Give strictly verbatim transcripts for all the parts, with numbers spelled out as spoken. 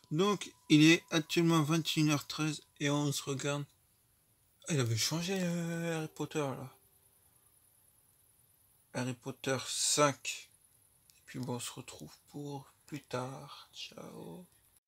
Donc, il est actuellement vingt et une heures treize et on se regarde. Ah, il avait changé euh, Harry Potter là. Harry Potter cinq. Et puis bon, on se retrouve pour plus tard. Ciao.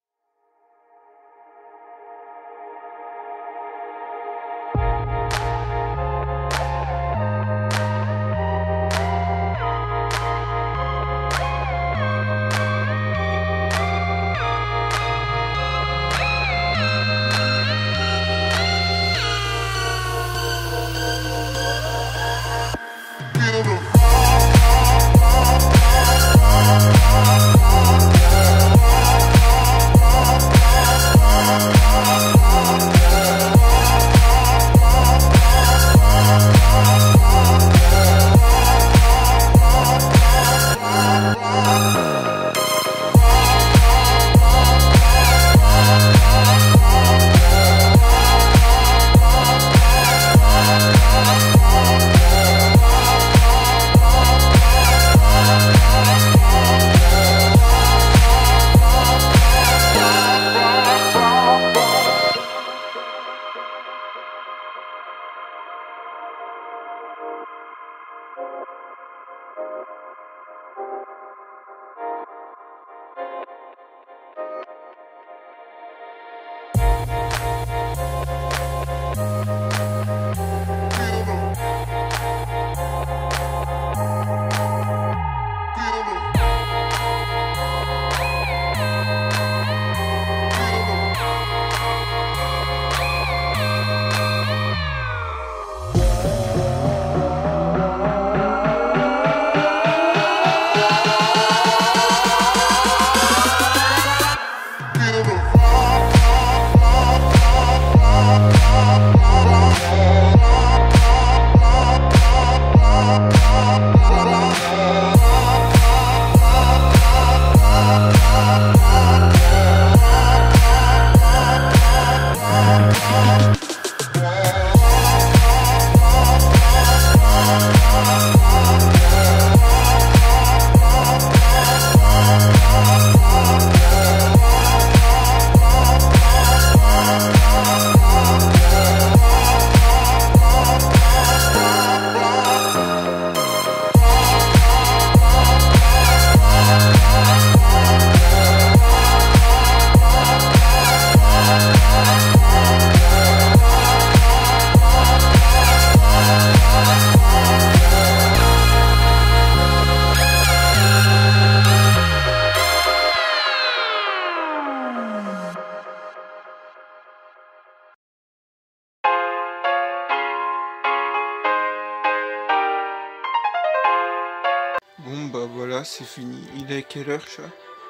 Bon bah voilà, c'est fini. Il est à quelle heure, chat?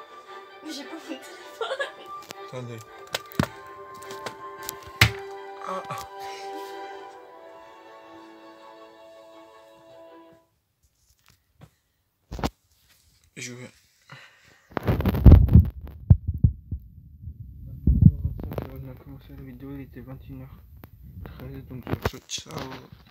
J'ai pas mon téléphone. Attendez. Ah. Je vais... On a commencé la vidéo, il était vingt et une heures treize, donc je vous souhaite ciao.